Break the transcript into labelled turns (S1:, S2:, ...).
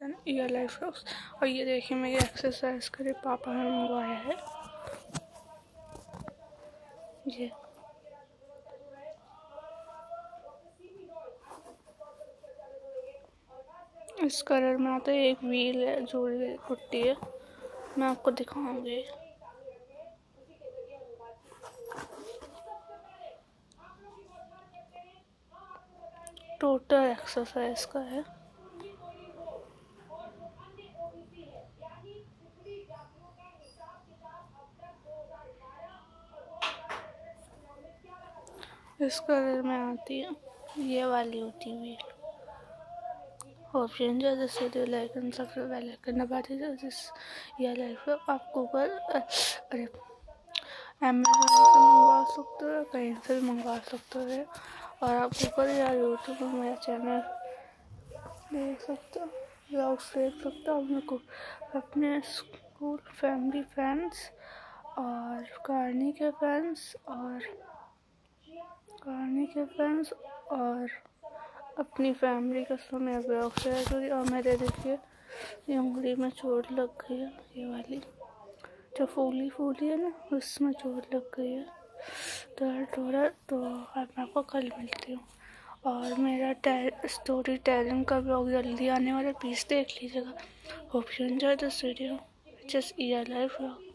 S1: Channel year life vlogs. और ये देखिए मेरी एक्सरसाइज करे पापा ने मंगवाया है ये। इस कलर में आता है, एक व्हील है, जोड़ी पुट्टी है, मैं आपको दिखाऊंगी। टोटल एक्सरसाइज का है। इस कलर में आती है, ये वाली होती है। ऑप्शन जो जैसे तो like and subscribe bell icon दबा दीजिए। जिस ये लाइफ आप गूगल अरे अमेज़न से मंगवा सकते हो, कहीं से भी मंगवा सकते हो। और आप गूगल या यूट्यूब पर मेरा चैनल देख सकते हो, व्लॉग्स देख सकते हो। मेरे को अपने स्कूल फैमिली फ्रेंड्स और कहानी के फ्रेंड्स और अपनी फैमिली का समय ब्लॉग शेयर करिए। और मेरे देखिए ये उंगली में चोट लग गई है, ये वाली जो फूली है ना, उसमें चोट लग गई है, दर्द हो रहा है। तो अब मैं आपको कल मिलती हूँ। और मेरा स्टोरी टेलिंग का ब्लॉग जल्दी आने वाला, प्लीज़ देख लीजिएगा। Hope you enjoy this video, just year life vlog.